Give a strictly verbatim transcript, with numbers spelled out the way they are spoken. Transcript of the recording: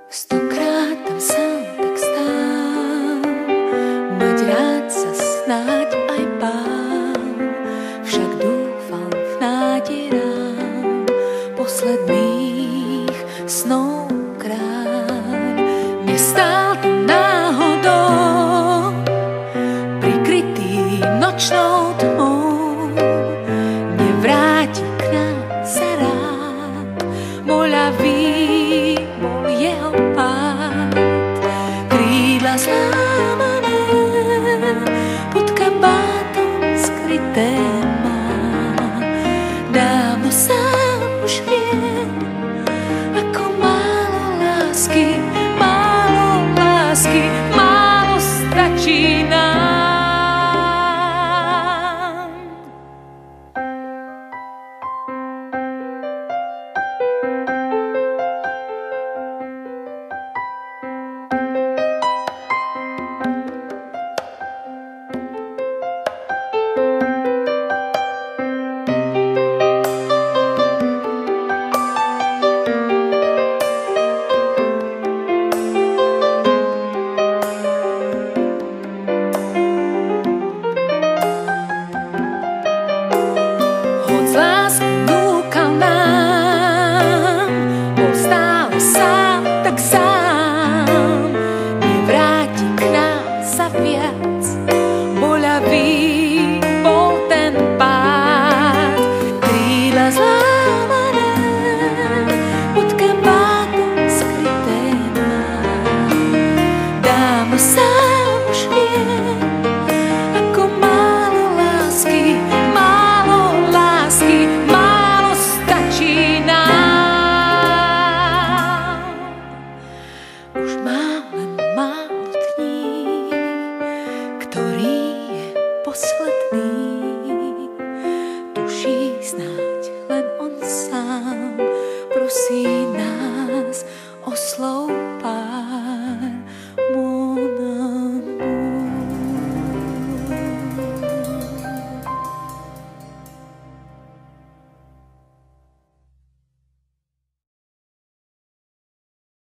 Stokrát tam sám tak stál, mať rád sa snáď aj bál, však dúfal v nádej rám posledných snov kráľ. Nestál tam náhodou, prikrytý nočnou tmou, nevráti k nám sa rád, moľavý bol jeho pád. Krídla zlámané, pod kabátom skryté má, dávno sám už vie, ako málo lásky